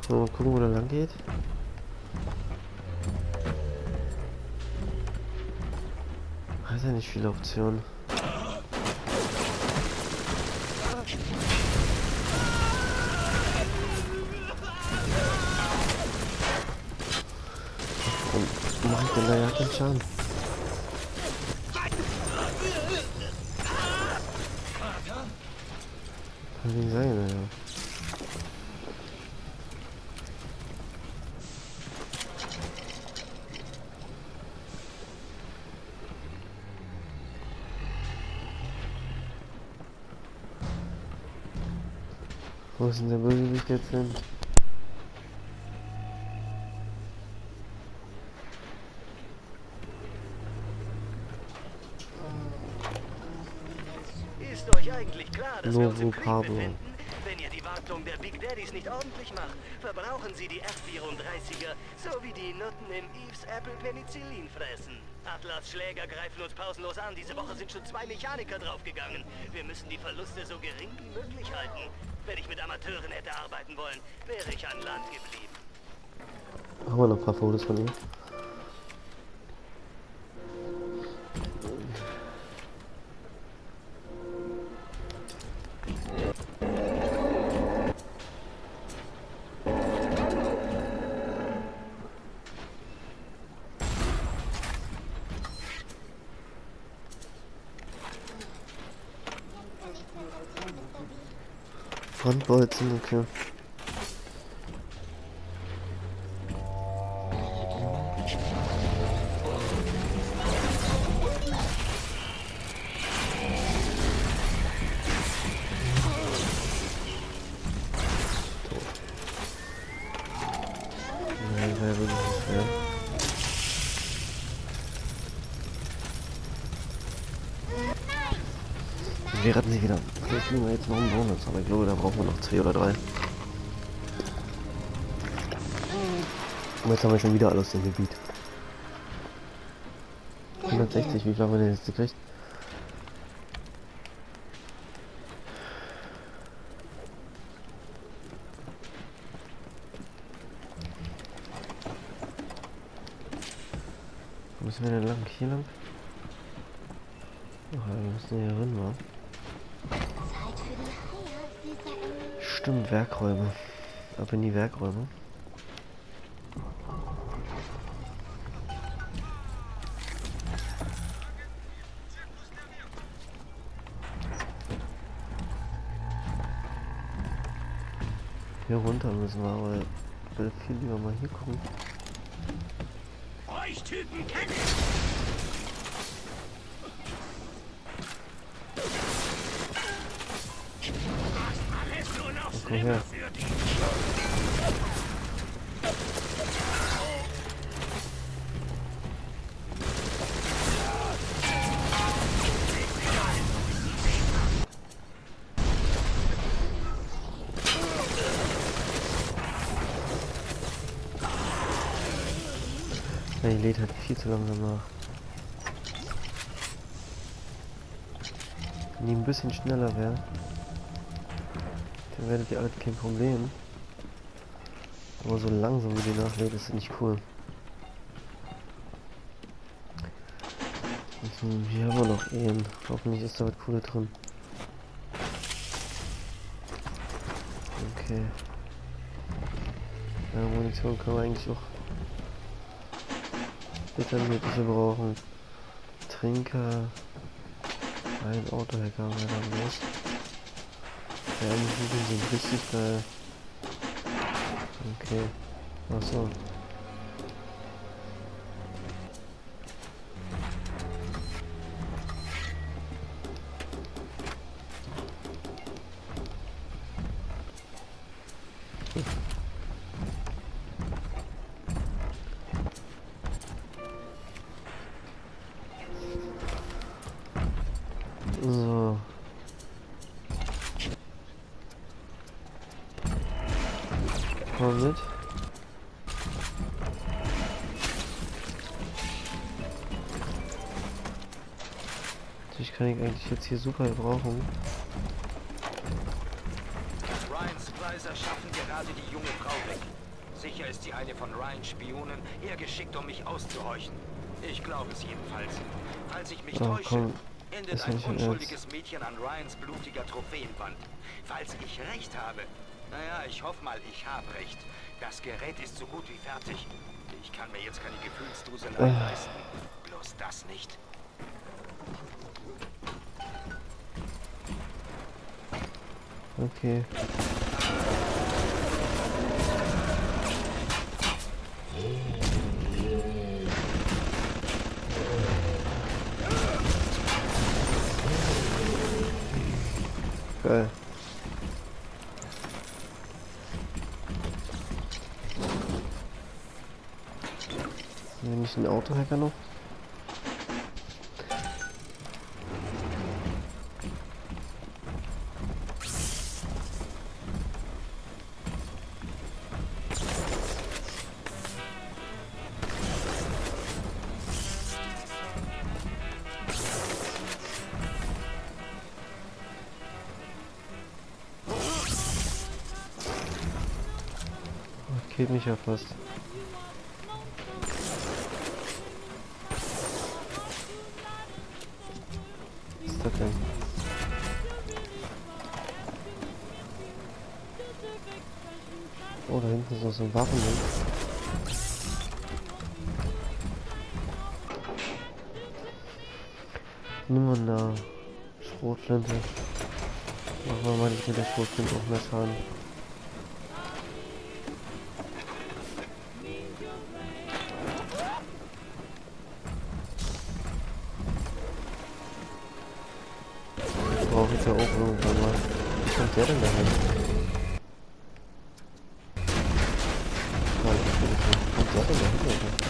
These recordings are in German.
Mal gucken, wo der lang geht. Hat ja nicht viele Optionen. Warum mache ich denn da ja keinen Schaden? Kann nicht sein, Alter. Wo ist denn der Bösewicht jetzt hin? Ist euch eigentlich klar, dass wir uns im Krieg Pablo. befinden? Wenn ihr die Wartung der Big Daddies nicht ordentlich macht, verbrauchen sie die F-34er, so wie die Nutten im Eves Apple Penicillin fressen. Atlas Schläger greifen uns pausenlos an. Diese Woche sind schon 2 Mechaniker draufgegangen. Wir müssen die Verluste so gering wie möglich halten. Wenn ich mit Amateuren hätte arbeiten wollen, wäre ich an Land geblieben. Haben wir noch ein paar Fotos von ihm? Frontbolzen, okay. Nein, wäre wirklich nicht schwer. Wir retten sie wieder. Vielleicht kriegen wir jetzt noch einen Bonus, aber ich glaube, da brauchen wir noch 2 oder 3. Und jetzt haben wir schon wieder alles im Gebiet. 160, wie viel haben wir denn jetzt gekriegt? Wo müssen wir denn lang? Hier lang? Ach, wir müssen hier rein, wa? Stimmt, Werkräume. Ab in die Werkräume. Hier runter müssen wir, aber ich will viel lieber mal hier gucken. Euch Typen kenne Komm her. Ja, die lädt halt viel zu langsam nach. Wenn die ein bisschen schneller wäre, dann werdet ihr halt kein Problem. Aber so langsam wie die nachlädt, ist nicht cool. Also, hier haben wir noch Ehen. Hoffentlich ist da was Cooles drin. Okay. Ja, Munition können wir eigentlich auch detaillierte brauchen. Trinker. Ein Autohacker haben wir dann los. Ja, die sind richtig geil. Okay. Achso. So. Komm mit. Natürlich kann ich eigentlich jetzt hier super brauchen. Ryan's Colonizer schaffen gerade die junge Frau weg. Sicher ist sie eine von Ryans Spionen, hergeschickt, um mich auszuhorchen. Ich glaube es jedenfalls. Falls ich mich täusche, komm, endet ein unschuldiges Mädchen an Ryans blutiger Trophäenwand. Falls ich recht habe. Naja, ich hoffe mal, ich habe recht. Das Gerät ist so gut wie fertig. Ich kann mir jetzt keine Gefühlsduselei leisten. Bloß das nicht. Okay. Geil. Nehme ich den Autohacker noch? Killt mich ja fast. Was ist das denn? Oh, da hinten ist noch so ein Waffen. Nimm mal eine Schrotflinte. Machen wir mal nicht mit der Schrotflinte auch mehr Schaden. Brauche ich ja auch irgendwann mal. Wie kommt der denn da hin? Wie kommt der denn da hin, Alter?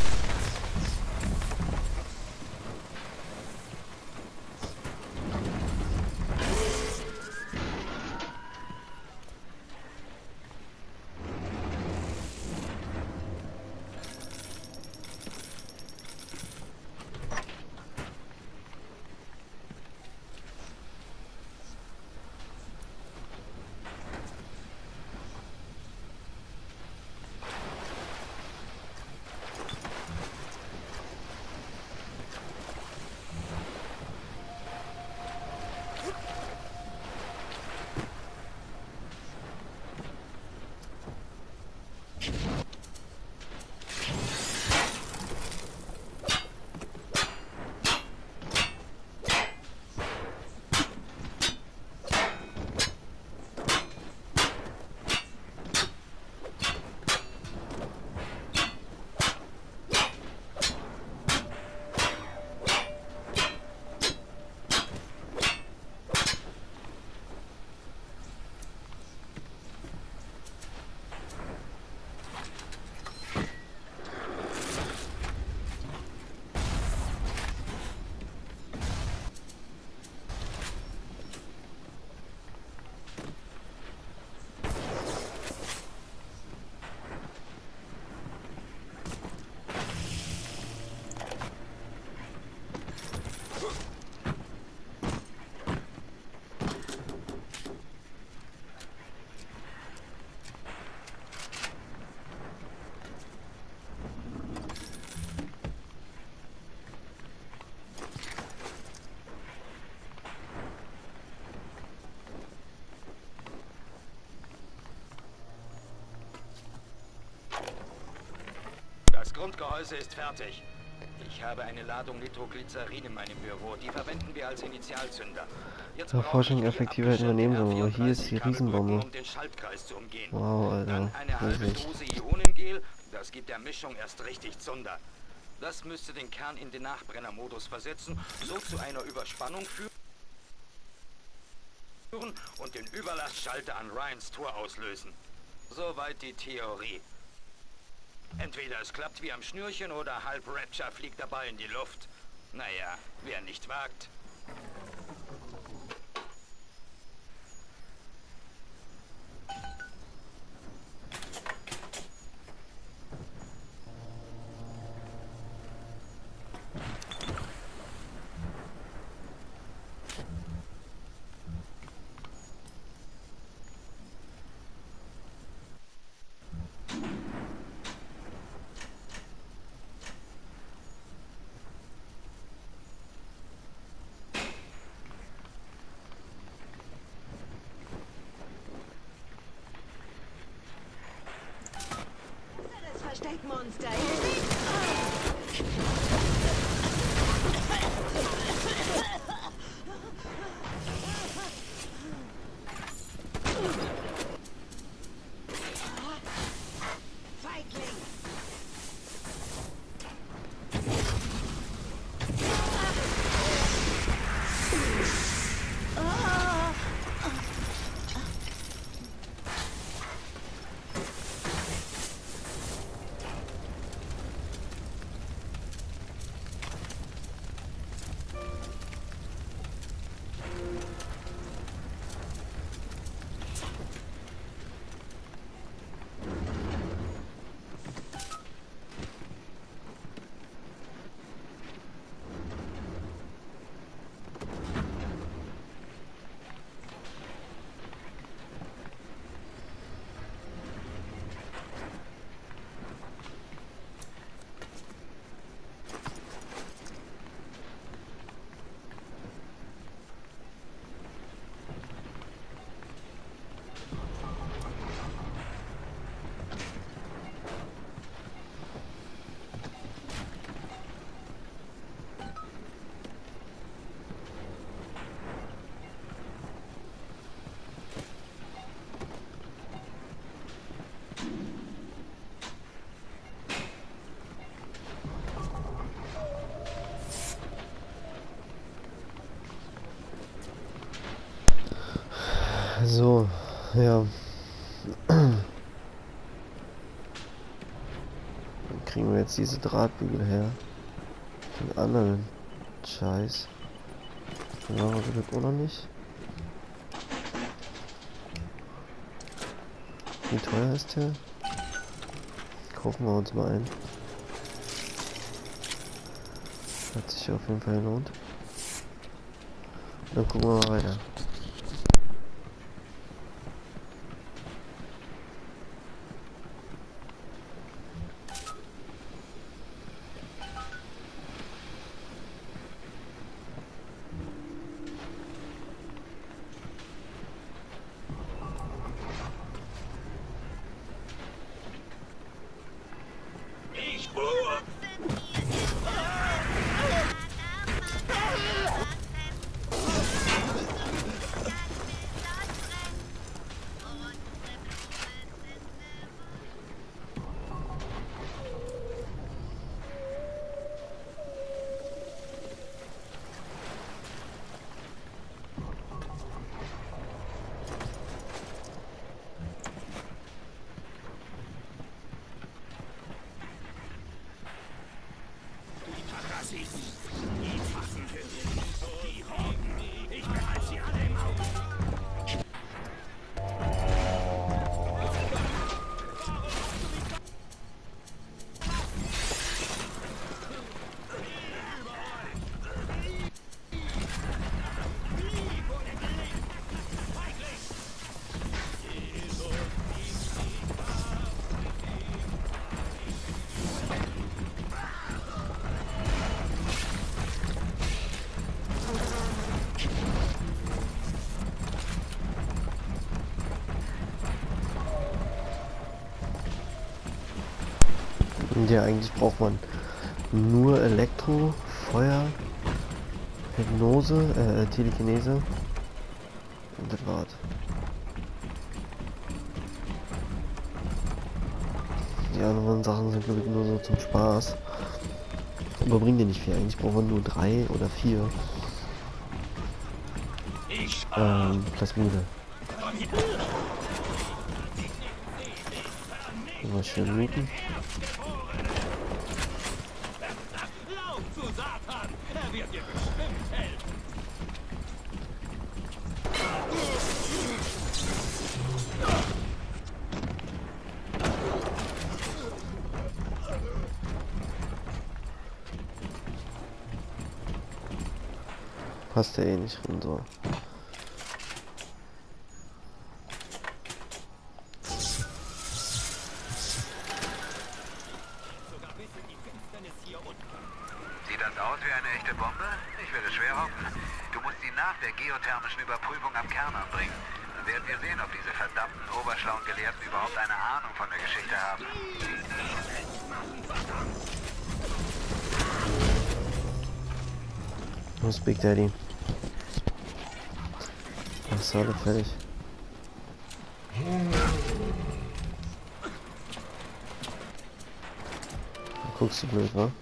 Das Grundgehäuse ist fertig. Ich habe eine Ladung Nitroglycerin in meinem Büro. Die verwenden wir als Initialzünder. Erforschung effektiver Übernehmen, aber hier ist die Riesenbombe. Um den Schaltkreis zu umgehen. Wow, Alter. Dann eine halbe Riesig. Dose Ionengel. Das gibt der Mischung erst richtig Zunder. Das müsste den Kern in den Nachbrennermodus versetzen, so zu einer Überspannung führen und den Überlastschalter an Ryans Tor auslösen. Soweit die Theorie. Entweder es klappt wie am Schnürchen oder halb Rapture fliegt dabei in die Luft. Naja, wer nicht wagt. Monster. Feigling. So, ja. Dann kriegen wir jetzt diese Drahtbügel her. Den anderen Scheiß. Den haben wir das auch noch nicht. Wie teuer ist der? Kaufen wir uns mal einen. Hat sich auf jeden Fall gelohnt. Dann gucken wir mal weiter. Ja, eigentlich braucht man nur Elektro, Feuer, Hypnose, Telekinese und das war's. Die anderen Sachen sind, glaube ich, nur so zum Spaß. Aber bringt dir nicht viel. Eigentlich braucht man nur 3 oder 4 Plasmide. Mal schön looten. Passt ja eh nicht drin, so. Sieht das aus wie eine echte Bombe? Ich würde schwer hoffen. Du musst sie nach der geothermischen Überprüfung am Kern anbringen. Dann werden wir sehen, ob diese verdammten oberschlauen Gelehrten überhaupt eine Ahnung von der Geschichte haben. Wo ist Big Daddy? Ach so, alle fertig. Du guckst du blöd, wa?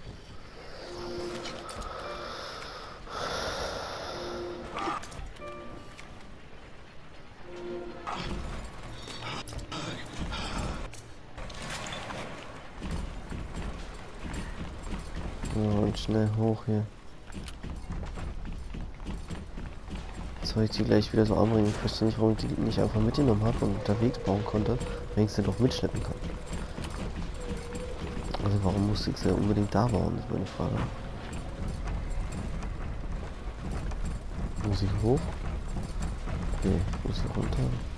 So, und schnell hoch hier. Soll ich die gleich wieder so anbringen? Ich verstehe nicht, warum ich die nicht einfach mitgenommen habe und unterwegs bauen konnte, wenn ich sie doch mitschleppen kann. Also warum musste ich sie unbedingt da bauen, ist meine Frage. Muss ich hoch? Nee, muss ich runter?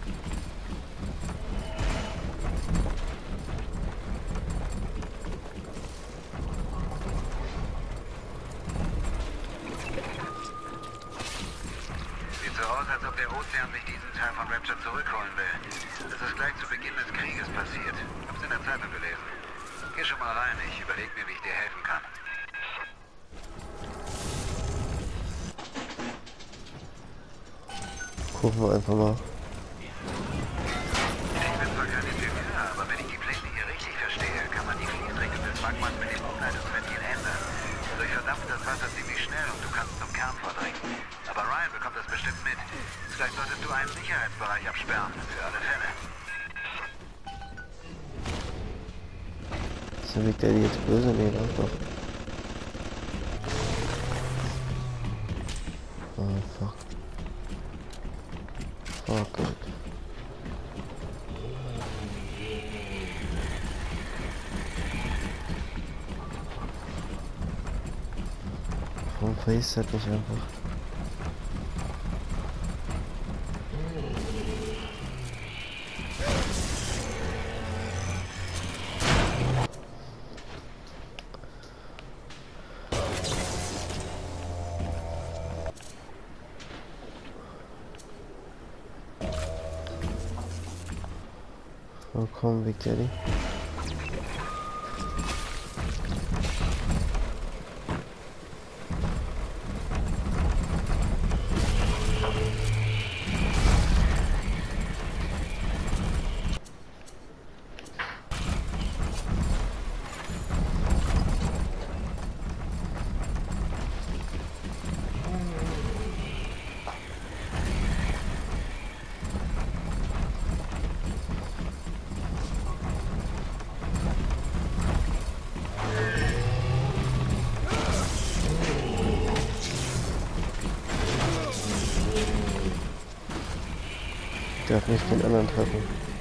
Von Rapture zurückholen will. Das ist gleich zu Beginn des Krieges passiert. Hab's in der Zeitung gelesen. Geh schon mal rein, ich überleg mir, wie ich dir helfen kann. Gucken wir einfach mal. Ich bin zwar kein Ingenieur, aber wenn ich die Pläne hier richtig verstehe, kann man die Fließringe des Magmas mit dem Umleitungsventil ändern. Dadurch verdampft das Wasser ziemlich schnell und du kannst zum Kern vordringen. Aber Ryan bekommt das bestimmt mit. Vielleicht solltest du einen Sicherheitsbereich absperren, für alle Fälle. Ist der Big Daddy jetzt böse? Nee, läuft doch. Oh, fuck. Fuck it. Warum face das nicht einfach? Oh, komm, Big Daddy. Ich darf nicht den anderen treffen.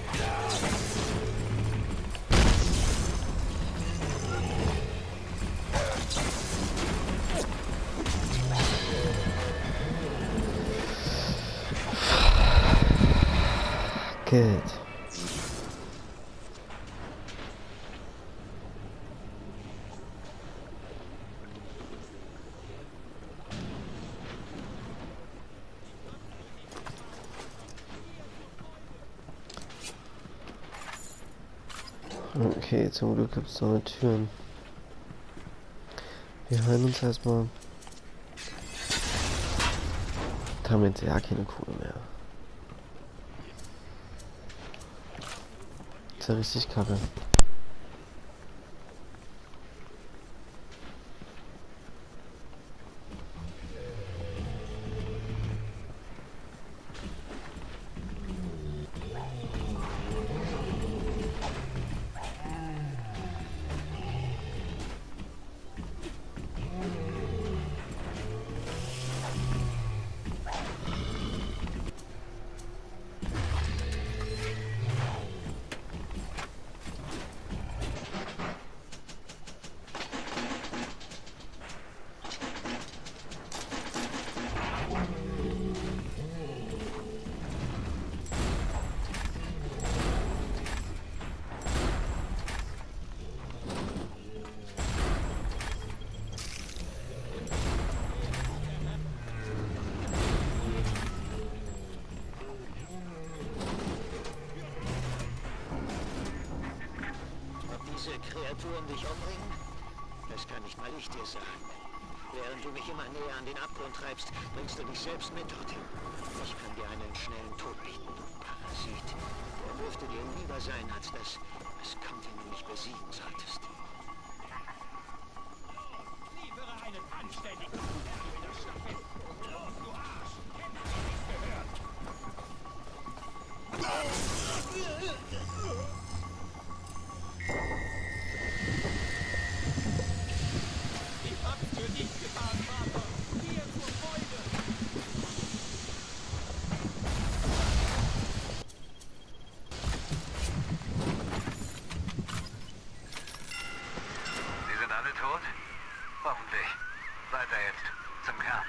Good. Okay, zum Glück gibt es noch Türen. Wir heilen uns erstmal. Da haben wir jetzt ja keine Kohle mehr. Ist ja richtig kacke. Kreaturen dich umbringen? Das kann nicht mal ich dir sagen. Während du mich immer näher an den Abgrund treibst, bringst du dich selbst mit dorthin. Ich kann dir einen schnellen Tod bieten, du Parasit. Der dürfte dir lieber sein, als das Kontinent nicht besiegen solltest. Liefere einen anständigen Lärm in der Stadt mit. Los, du Arsch! Hätte ich nicht gehört! Ich hab's für dich getan, Vater! Hier zur Freude! Sie sind alle tot? Hoffentlich. Weiter jetzt. Zum Kern.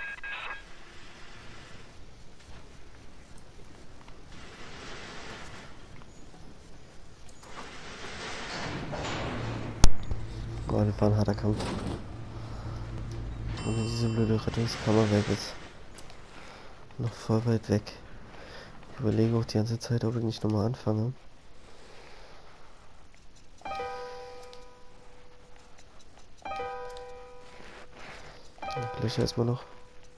Oh, das war ein harter Kampf. Und diese blöde Rettungskammer weg ist. Noch voll weit weg. Ich überlege auch die ganze Zeit, ob ich nicht nochmal anfange. Löcher erstmal noch.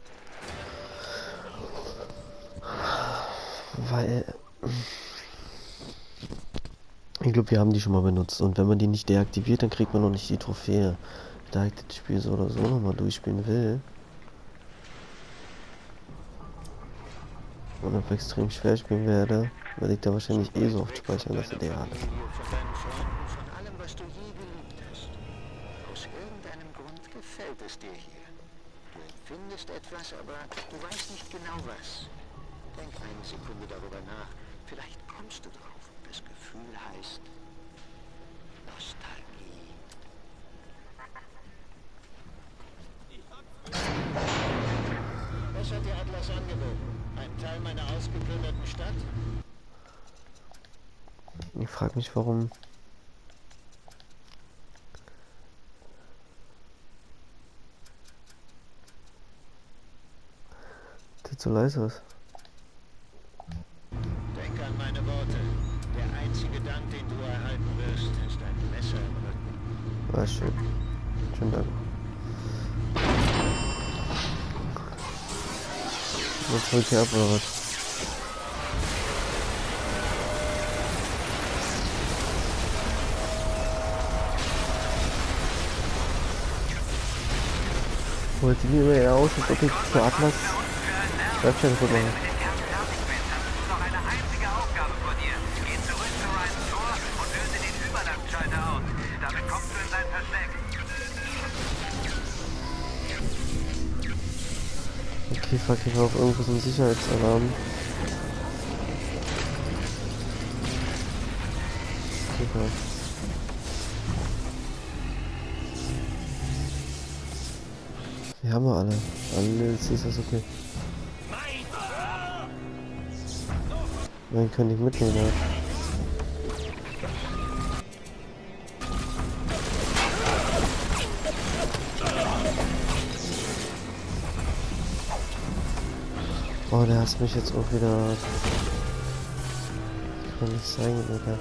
Weil... Ich glaube, wir haben die schon mal benutzt. Und wenn man die nicht deaktiviert, dann kriegt man noch nicht die Trophäe. Da ich das Spiel so oder so nochmal durchspielen will. Und auf extrem schwer spielen werde, werde ich da wahrscheinlich eh so oft speichern, dass er der hat. Von deinen Freunden, von allem, was du je geliebt hast. Aus irgendeinem Grund gefällt es dir hier. Du empfindest etwas, aber du weißt nicht genau was. Denk eine Sekunde darüber nach. Vielleicht kommst du drauf. Das Gefühl heißt Nostalgie. Was hat dir Atlas angeboten? Ein Teil meiner ausgeplünderten Stadt? Ich frage mich, warum. Das so leise ist. Denk an meine Worte. Der einzige Dank, den du erhalten wirst, ist ein Messer im Rücken. Ah, schön. Schönen Dank. Jetzt holt ihr ab, oder was? Holt die mir eher aus, als ob ich für Atlas Webcam gut mache. Okay, fuck, ich war auf irgendwo so ein Sicherheitsalarm. Super. Wir haben wir alle. Alles ist das okay. Dann kann ich mitnehmen, ja. Oh, der hasst mich jetzt auch wieder. Kann nicht sein, Alter.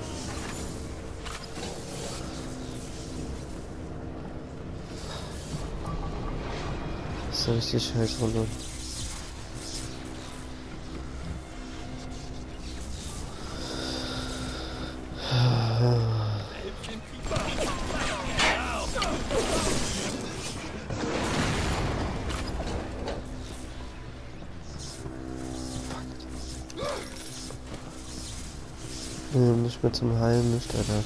Das ist ja richtig scheiß runter. Nicht mehr zum Heilen, nicht, Alter.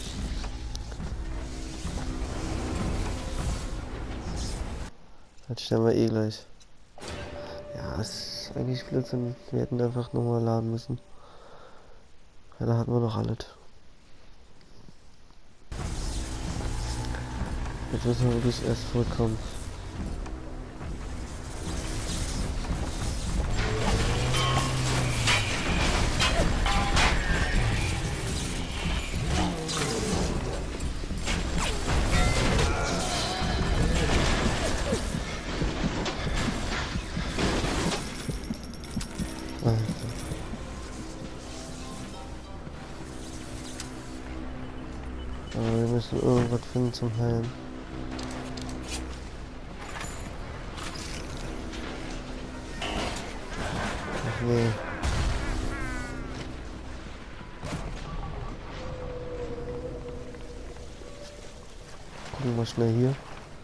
Das stellen wir eh gleich. Ja, es ist eigentlich Blödsinn. Wir hätten einfach nochmal laden müssen. Ja, da hatten wir noch alles. Jetzt müssen wir wirklich erst zurückkommen. Aber wir müssen müssen irgendwas finden zum Heilen. Ach nee. Gucken wir schnell hier.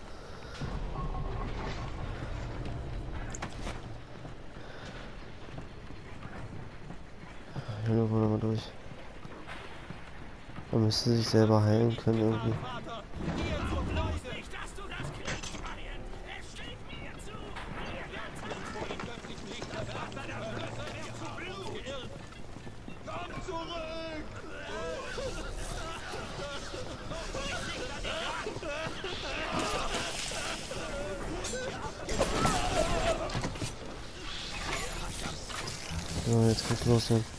Hier wollen wir mal durch. Man müsste sich selber heilen können irgendwie. Vater, geh zur Bluse! Nicht, dass du das kriegst, Ryan! Es steht mir zu! Ihr werdet vor dem göttlichen Licht erwarten, der Schlüssel wird zu Blut geirrt! Komm zurück! So, jetzt geht's los hier.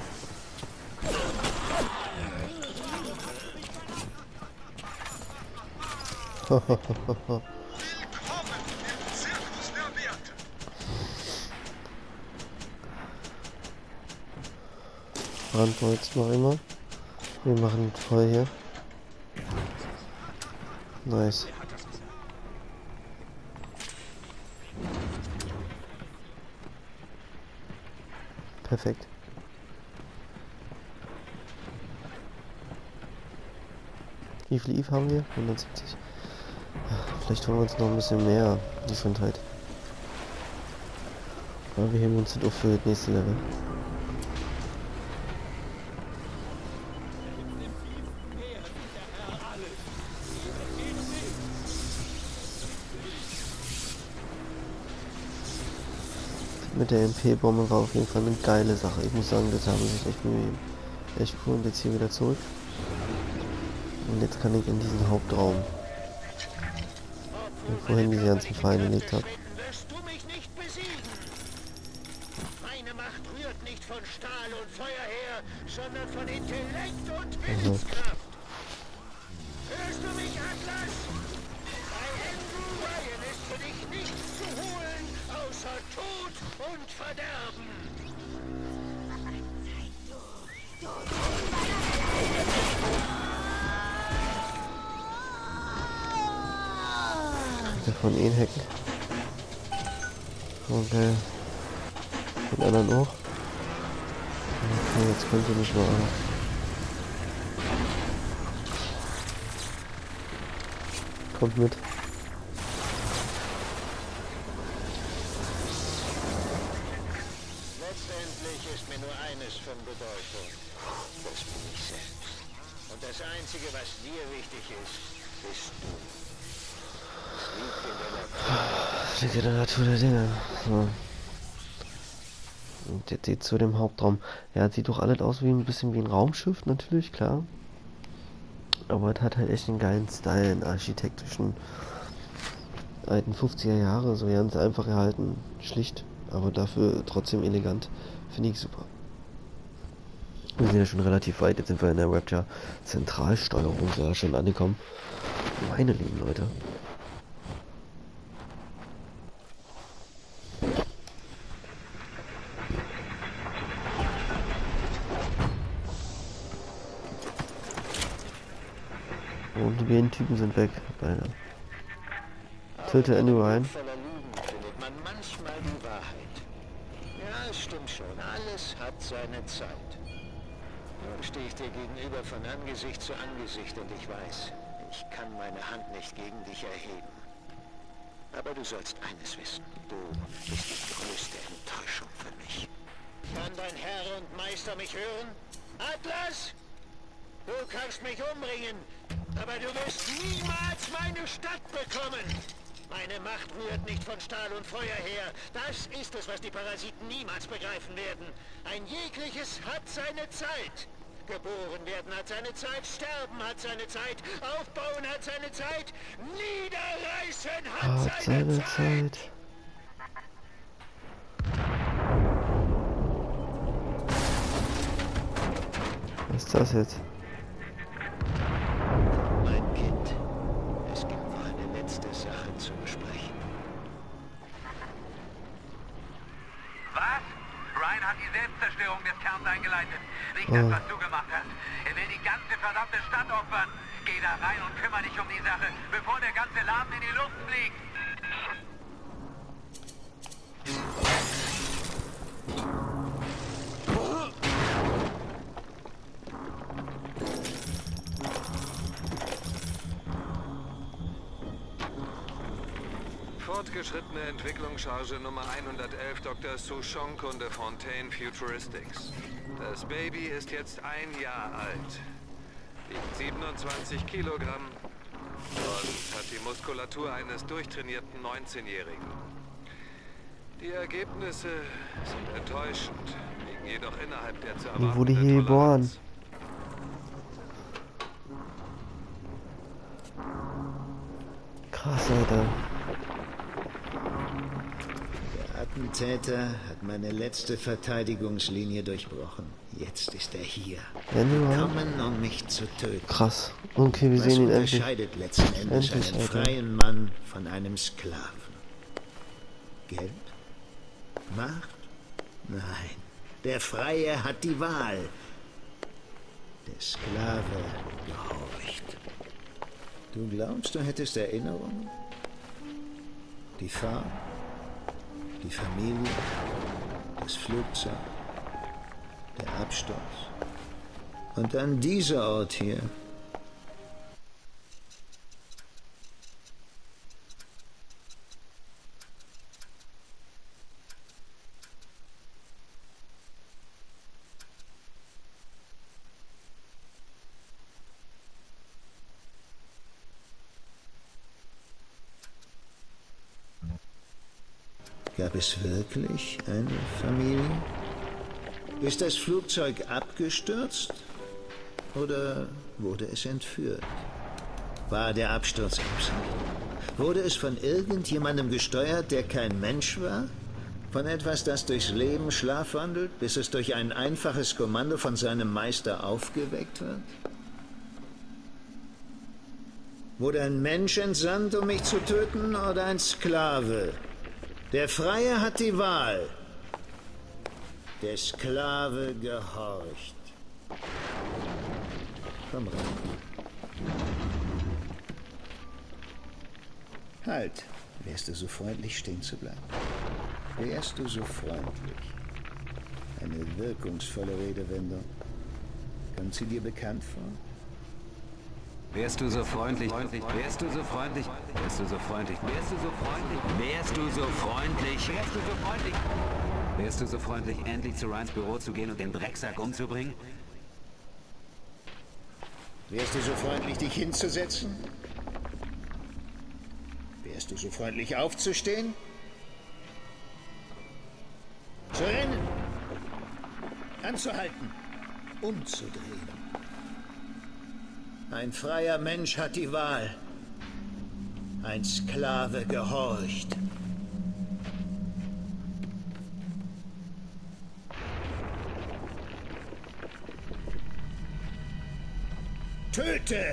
Brandholz noch immer. Wir machen voll hier. Nice. Perfekt. Wie viel Eve haben wir? 170. Vielleicht holen wir uns noch ein bisschen mehr Gesundheit. Aber wir heben uns das auf für das nächste Level. Mit der MP-Bombe war auf jeden Fall eine geile Sache. Ich muss sagen, das haben sie sich echt Mühe gegeben. Echt cool. Und jetzt hier wieder zurück. Und jetzt kann ich in diesen Hauptraum, wo ich vorhin die ganzen Feinde gelegt habe. Wirst du mich nicht besiegen? Meine Macht rührt nicht von Stahl und Feuer her, sondern von Intellekt und Willenskraft. Hörst du mich, Atlas? Bei Andrew Ryan ist für dich nichts zu holen, außer Tod und Verderben. Von ihnen hacken. Okay. Den anderen auch. Okay, jetzt kommt ihr nicht mal an. Kommt mit. Letztendlich ist mir nur eines von Bedeutung. Das bin ich selbst. Und das Einzige, was dir wichtig ist, bist du. Liegt in der Natur der Dinge. So. Und jetzt geht zu dem Hauptraum. Ja, sieht doch alles aus wie ein bisschen wie ein Raumschiff, natürlich, klar. Aber es hat halt echt einen geilen Style, einen architektischen alten 50er Jahre, so ganz einfach gehalten, schlicht, aber dafür trotzdem elegant. Finde ich super. Wir sind ja schon relativ weit, jetzt sind wir in der Rapture Zentralsteuerung ja schon angekommen. Meine lieben Leute. Und die beiden Typen sind weg, beide. Töte Andrew Ryan. Voller Lügen findet man manchmal die Wahrheit. Ja, es stimmt schon. Alles hat seine Zeit. Nun stehe ich dir gegenüber von Angesicht zu Angesicht und ich weiß, ich kann meine Hand nicht gegen dich erheben. Aber du sollst eines wissen. Du bist die größte Enttäuschung für mich. Kann dein Herr und Meister mich hören? Atlas? Du kannst mich umbringen, aber du wirst niemals meine Stadt bekommen. Meine Macht rührt nicht von Stahl und Feuer her. Das ist es, was die Parasiten niemals begreifen werden. Ein jegliches hat seine Zeit. Geboren werden hat seine Zeit, sterben hat seine Zeit, aufbauen hat seine Zeit, niederreißen hat seine Zeit. Was ist das jetzt? Mein Kind, es gibt noch eine letzte Sache zu besprechen. Was? Ryan hat die Selbstzerstörung des Kerns eingeleitet. Nicht das, was du gemacht hast. Er will die ganze verdammte Stadt opfern. Geh da rein und kümmere dich um die Sache, bevor der ganze Laden in die Luft fliegt. Fortgeschrittene Entwicklungscharge Nummer 111 Dr. Souchon Kunde Fontaine Futuristics. Das Baby ist jetzt 1 Jahr alt, wiegt 27 Kilogramm und hat die Muskulatur eines durchtrainierten 19-Jährigen. Die Ergebnisse sind enttäuschend, liegen jedoch innerhalb der zu Wie wurde erwartenden hier geboren? Toleranz. Krass, Alter. Der Attentäter hat meine letzte Verteidigungslinie durchbrochen. Jetzt ist er hier. Anyone? Kommen, um mich zu töten. Krass. Okay, wir Was sehen ihn endlich. unterscheidet letzten Endes Endlich, einen Alter. freien Mann von einem Sklaven? Geld? Macht? Nein. Der Freie hat die Wahl. Der Sklave gehorcht. Du glaubst, du hättest Erinnerungen? Die Farm? Die Familie? Das Flugzeug? Der Absturz? Und dann dieser Ort hier. Gab es wirklich eine Familie? Ist das Flugzeug abgestürzt oder wurde es entführt? War der Absturz Absicht? Wurde es von irgendjemandem gesteuert, der kein Mensch war? Von etwas, das durchs Leben schlafwandelt, bis es durch ein einfaches Kommando von seinem Meister aufgeweckt wird? Wurde ein Mensch entsandt, um mich zu töten, oder ein Sklave? Der Freie hat die Wahl. Der Sklave gehorcht. Komm rein. Halt. Wärst du so freundlich, stehen zu bleiben? Wärst du so freundlich? Eine wirkungsvolle Redewendung. Kommt sie dir bekannt vor? Wärst du so freundlich, wärst du so freundlich, wärst du so freundlich, wärst du so freundlich, wärst du so freundlich, wärst du so freundlich, wärst du so freundlich, endlich zu Ryans Büro zu gehen und den Drecksack umzubringen? Wärst du so freundlich, dich hinzusetzen? Wärst du so freundlich, aufzustehen? Zu rennen? Anzuhalten? Umzudrehen? Ein freier Mensch hat die Wahl. Ein Sklave gehorcht. Töte!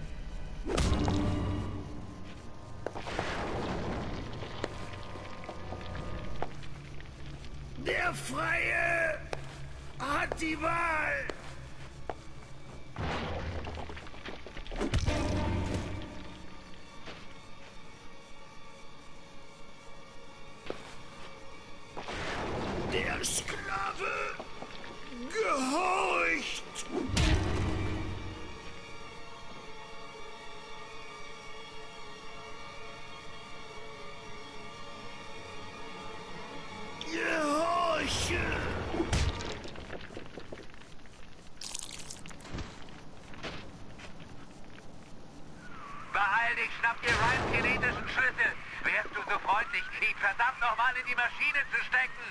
Der Freie hat die Wahl! Der Sklave gehorcht! Gehorche! Beeil dich, schnapp dir Ryans genetischen Schlüssel. Wärst du so freundlich, ihn verdammt nochmal in die Maschine zu stecken?